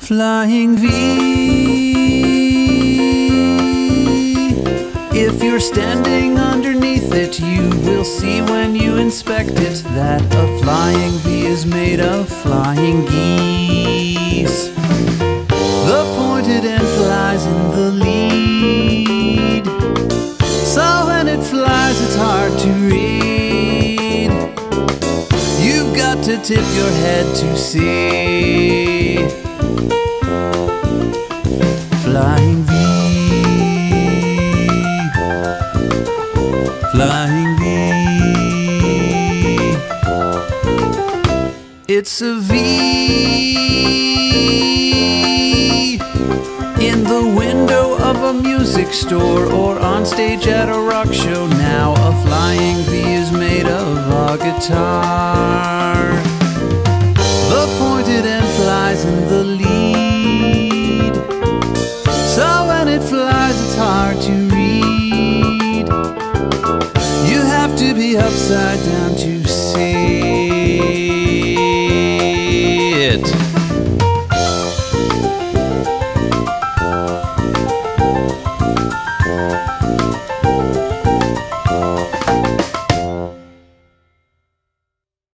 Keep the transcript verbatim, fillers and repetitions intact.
Flying V. If you're standing underneath it, you will see when you inspect it that a flying V is made of flying geese. The pointed end flies in the lead, so when it flies it's hard to read. You've got to tip your head to see. Flying V, flying V. It's a V in the window of a music store or on stage at a rock show. Now a flying V is made of a guitar. The pointed end flies in the lead, so when it flies it's hard to read. You have to be upside down